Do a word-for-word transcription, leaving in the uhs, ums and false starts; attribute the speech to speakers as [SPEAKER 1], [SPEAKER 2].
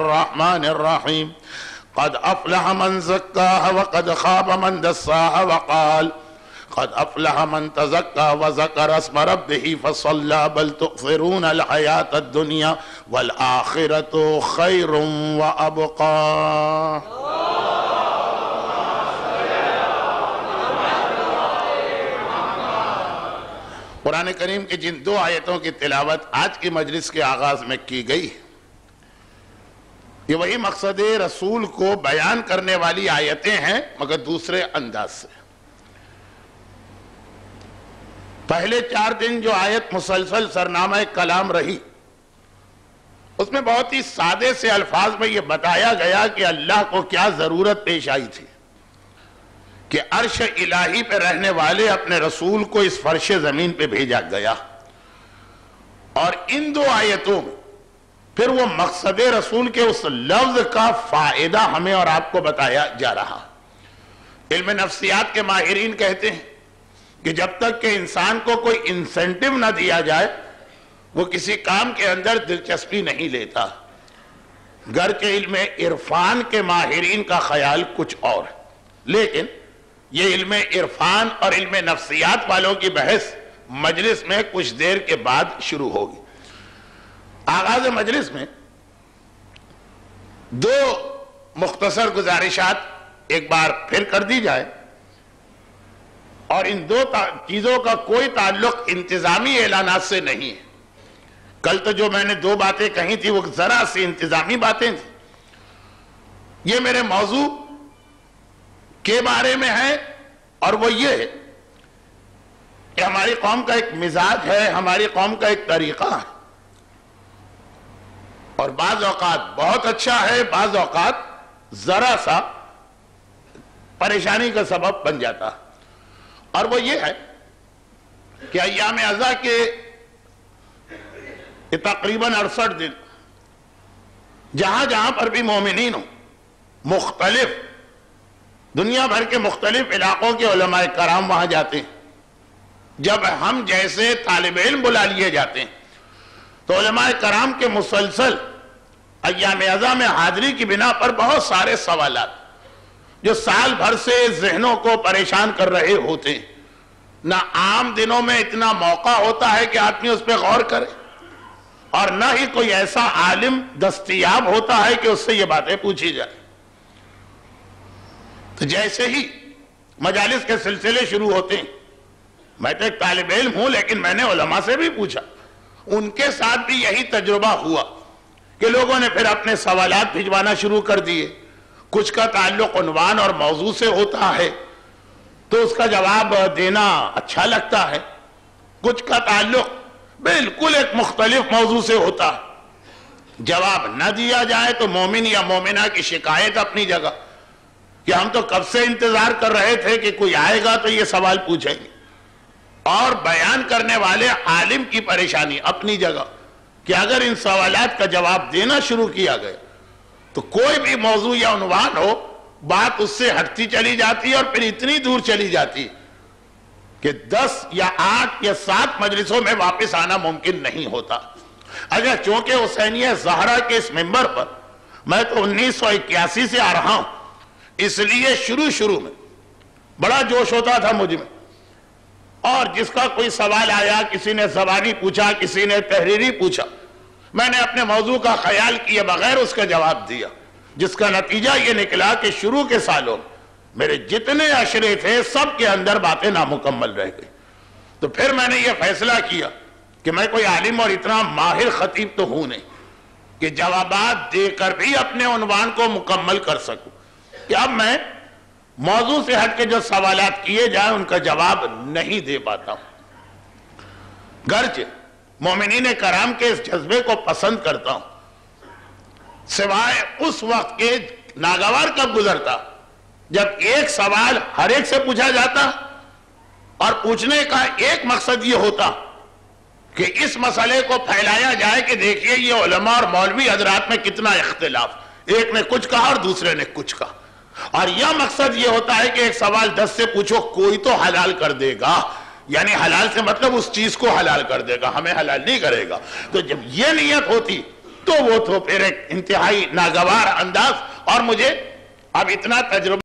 [SPEAKER 1] الرحمن الرحیم قد افلح من زکاها وقد خاب من دساها وقال قد افلح من تزکا وذکر اسم ربه فصلی بل تؤثرون الحیاة الدنیا والآخرة خیر وابقا۔ قرآن کریم کی جن دو آیتوں کی تلاوت آج کی مجلس کے آغاز میں کی گئی، یہ وہی مقصد رسول کو بیان کرنے والی آیتیں ہیں مگر دوسرے انداز سے۔ پہلے چار دن جو آیت مسلسل سرنامہ کلام رہی، اس میں بہت ہی سادے سے الفاظ میں یہ بتایا گیا کہ اللہ کو کیا ضرورت پیش آئی تھی کہ عرش الہی پہ رہنے والے اپنے رسول کو اس فرش زمین پہ بھیجا گیا، اور ان دو آیتوں میں پھر وہ مقصد رسول کے اس لفظ کا فائدہ ہمیں اور آپ کو بتایا جا رہا۔ علم نفسیات کے ماہرین کہتے ہیں کہ جب تک کہ انسان کو کوئی انسینٹیو نہ دیا جائے وہ کسی کام کے اندر دلچسپی نہیں لیتا۔ گرچہ علم عرفان کے ماہرین کا خیال کچھ اور ہے، لیکن یہ علم عرفان اور علم نفسیات والوں کی بحث مجلس میں کچھ دیر کے بعد شروع ہوگی۔ آغاز مجلس میں دو مختصر گزارشات ایک بار پھر کر دی جائے، اور ان دو چیزوں کا کوئی تعلق انتظامی اعلانات سے نہیں ہے۔ کل تو جو میں نے دو باتیں کہی تھی وہ ذرا سی انتظامی باتیں تھیں، یہ میرے موضوع کے بارے میں ہے، اور وہ یہ ہے کہ ہماری قوم کا ایک مزاج ہے، ہماری قوم کا ایک طریقہ ہے، اور بعض اوقات بہت اچھا ہے، بعض اوقات ذرا سا پریشانی کا سبب بن جاتا ہے، اور وہ یہ ہے کہ ایام عزا کے تقریباً اڑسٹھ دن جہاں جہاں پر بھی مومنین ہوں، مختلف دنیا بھر کے مختلف علاقوں کے علماء کرام وہاں جاتے ہیں۔ جب ہم جیسے طالب علم بلا لیے جاتے ہیں تو علماء کرام کے مسلسل ایام عزا میں حاضری کی بنا پر بہت سارے سوالات جو سال بھر سے ذہنوں کو پریشان کر رہے ہوتے ہیں، نہ عام دنوں میں اتنا موقع ہوتا ہے کہ آدمی اس پہ غور کرے، اور نہ ہی کوئی ایسا عالم دستیاب ہوتا ہے کہ اس سے یہ باتیں پوچھی جائے۔ تو جیسے ہی مجالس کے سلسلے شروع ہوتے ہیں، میں تو ایک طالب علم ہوں لیکن میں نے علماء سے بھی پوچھا، ان کے ساتھ بھی یہی تجربہ ہوا کہ لوگوں نے پھر اپنے سوالات بھجوانا شروع کر دیے۔ کچھ کا تعلق عنوان اور موضوع سے ہوتا ہے تو اس کا جواب دینا اچھا لگتا ہے، کچھ کا تعلق بالکل ایک مختلف موضوع سے ہوتا ہے۔ جواب نہ دیا جائے تو مومن یا مومنہ کی شکایت اپنی جگہ کہ ہم تو کب سے انتظار کر رہے تھے کہ کوئی آئے گا تو یہ سوال پوچھیں گے، اور بیان کرنے والے عالم کی پریشانی اپنی جگہ کہ اگر ان سوالات کا جواب دینا شروع کیا گیا تو کوئی بھی موضوع یا عنوان ہو، بات اس سے ہٹتی چلی جاتی اور پھر اتنی دور چلی جاتی کہ دس یا آٹھ یا سات مجلسوں میں واپس آنا ممکن نہیں ہوتا۔ اگر چونکہ حسینیہ زہرا کے اس ممبر پر میں تو انیس سو اکیاسی سے آ رہا ہوں، اس لیے شروع شروع میں بڑا جوش ہوتا تھا مجھ میں، اور جس کا کوئی سوال آیا، کسی نے زبانی پوچھا، کسی نے تحریری پوچھا، میں نے اپنے موضوع کا خیال کیے بغیر اس کا جواب دیا، جس کا نتیجہ یہ نکلا کہ شروع کے سالوں میرے جتنے عشرے تھے سب کے اندر باتیں نامکمل رہ گئی۔ تو پھر میں نے یہ فیصلہ کیا کہ میں کوئی عالم اور اتنا ماہر خطیب تو ہوں نہیں کہ جوابات دے کر بھی اپنے عنوان کو مکمل کر سکوں، کہ اب میں موضوع سے ہٹ کے جو سوالات کیے جائیں ان کا جواب نہیں دے پاتا ہوں۔ گرچہ مومنین کرام کے اس جذبے کو پسند کرتا ہوں، سوائے اس وقت کے ناگوار کب گزرتا جب ایک سوال ہر ایک سے پوچھا جاتا اور پوچھنے کا ایک مقصد یہ ہوتا کہ اس مسئلے کو پھیلایا جائے کہ دیکھیے یہ علماء اور مولوی حضرات میں کتنا اختلاف، ایک نے کچھ کہا اور دوسرے نے کچھ کہا، اور یہ مقصد یہ ہوتا ہے کہ ایک سوال دس سے پوچھو کوئی تو حلال کر دے گا، یعنی حلال سے مطلب اس چیز کو حلال کر دے گا، ہمیں حلال نہیں کرے گا۔ تو جب یہ نیت ہوتی تو وہ تو پھر ایک انتہائی ناگوار انداز، اور مجھے اب اتنا تجربہ